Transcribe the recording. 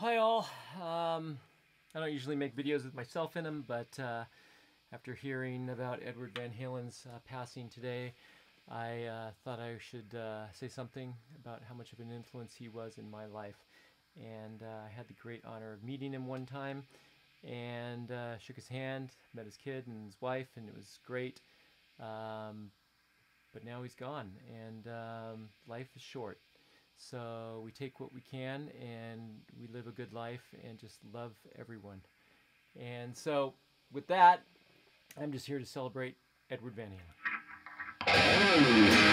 Hi all. I don't usually make videos with myself in them, but after hearing about Edward Van Halen's passing today, I thought I should say something about how much of an influence he was in my life. And I had the great honor of meeting him one time and shook his hand, met his kid and his wife, and it was great. But now he's gone, and life is short. So we take what we can and we live a good life and just love everyone. And so with that, I'm just here to celebrate Edward Van Halen.